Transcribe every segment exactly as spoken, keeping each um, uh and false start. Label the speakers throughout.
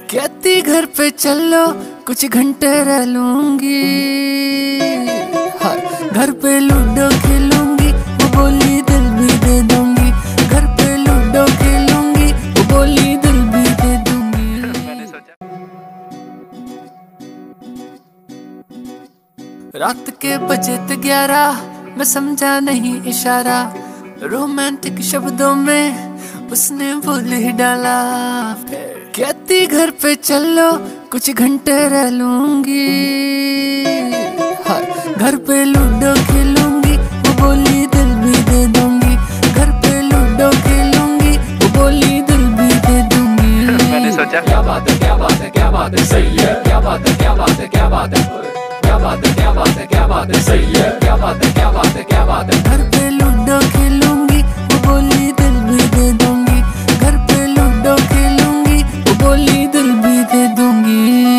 Speaker 1: कहती घर पे चलो कुछ घंटे रह लूंगी, हाँ घर पे लूडो खेलूंगी, वो बोली दिल भी दे दूंगी। घर पे लूडो खेलूंगी, वो बोली दिल भी दे दूंगी। रात के बजे थे ग्यारह, मैं समझा नहीं इशारा, रोमांटिक शब्दों में उसने बोल ही डाला। कहती घर पे चलो कुछ घंटे रह लूंगी, हाँ घर पे लूडो खेलूंगी, वो बोली दिल भी दे दूंगी। घर पे लूडो खेलूंगी, वो बोली दिल भी दे दूंगी।
Speaker 2: मैंने सोचा
Speaker 3: क्या बात है क्या बात है क्या बात है सही है, क्या बात है क्या बात है क्या बात है, क्या बात है क्या बात है क्या बात है सही है, क्या बात है क्या बात है क्या बात है।
Speaker 1: घर पे लूडो खेलूंगी, वो बोली दिल भी दे दूंगी। घर पे लूडो खेलूंगी, वो बोली दिल भी दे दूंगी।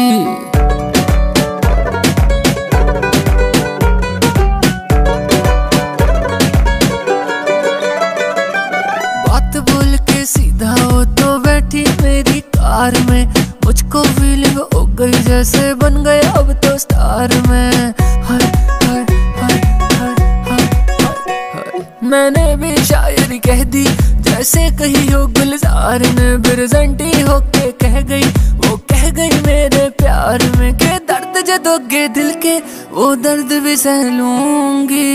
Speaker 1: बात बोल के सीधा हो तो बैठी मेरी कार में, मुझको फीलिंग हो गई जैसे बन गए अब तो स्टार में। हाय हाय हाय हाय हाय हाय, मैंने भी शायरी कह दी जैसे कही हो गुलजार ने, बिरजंटी होके कह गई वो कह गई मेरे प्यार में। के दर्द जदोगे दिल के वो दर्द भी सह लूंगी।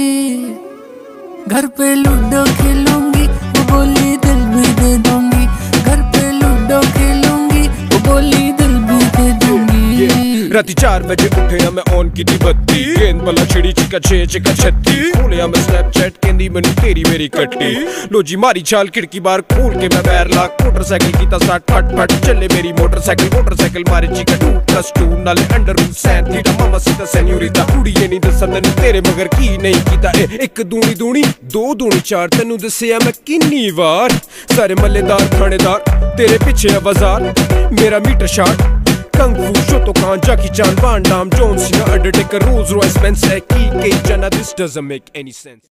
Speaker 1: घर पे लूडो खेलूंगी, वो बोली दिल भी दे दूंगी। घर पे लूडो खेलूंगी, वो बोली दिल भी दे दूंगी।
Speaker 4: राती चार बजे उठे मैं ऑन की थी बत्ती, गेंद बला छिड़ी चिका छे चिका छत्ती, खोले मैं स्नैपचैट कहंदी मैनू तेरी मेरी कट्टी। लो जी मारी चाल खिड़की बार खोल के मैं पैर ला, मोटरसाइकिल की ता स्टार्ट फट फट चले मेरी मोटरसाइकिल। मोटरसाइकिल मारे चिका टू प्लस टू नाले अंडर रूट सैन थीटा मामा सीता सेन्योरिटा। कुड़ी ये नहीं दसा तैनू तेरे मगर की नहीं कीता, एक दूनी दूनी दो दूनी चार, तैनू दसिया मैं किन्नी वार। सारे मल्लेदार थानेदार तेरे पीछे आवाजार, मेरा metre short kung fu Shotokan Jackie Chan Van Damme John Cena Undertaker Rolls Royce Benz है की के जना। This doesn't make any sense.